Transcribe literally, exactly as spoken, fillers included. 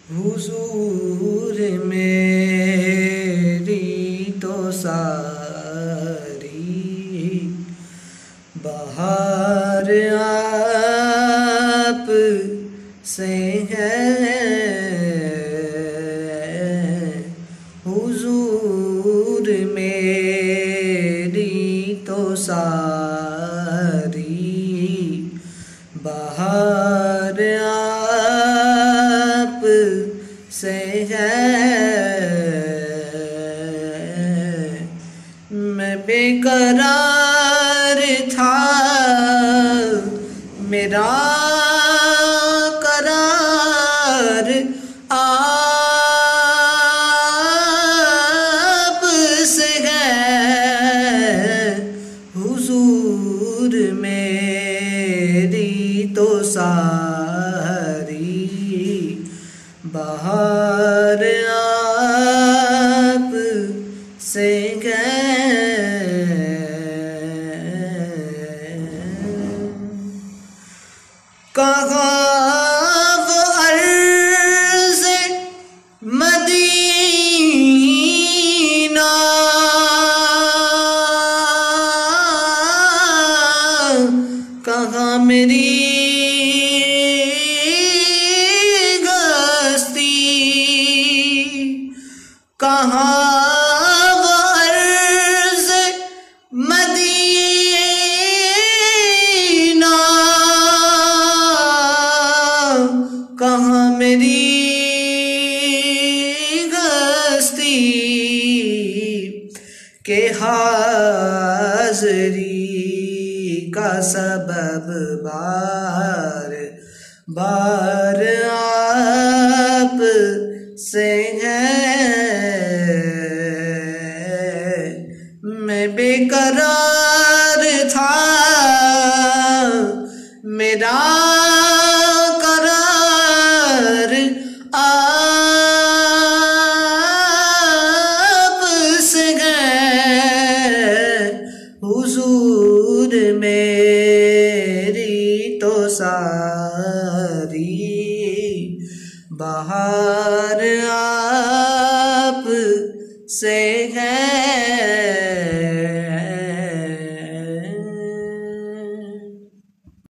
हुजूर मेरी तो सारी बहार आप से है। हुजूर मेरी तो सारी बहार आप से है। मैं बेकरार था, मेरा करार आप से है। हुजूर मेरी तो सारी बहार आप से है। कहाँ वो अर्ज़े मदीना, कहाँ मेरी गस्ती, कहाँ वो अर्ज़े मदीना, कहाँ मेरी गस्ती के हाज़री का सबब बार बार आप से है। मैं बेकरार था, मेरा करार आप से है। हुजूर मेरी तो सारी बहार आप से है।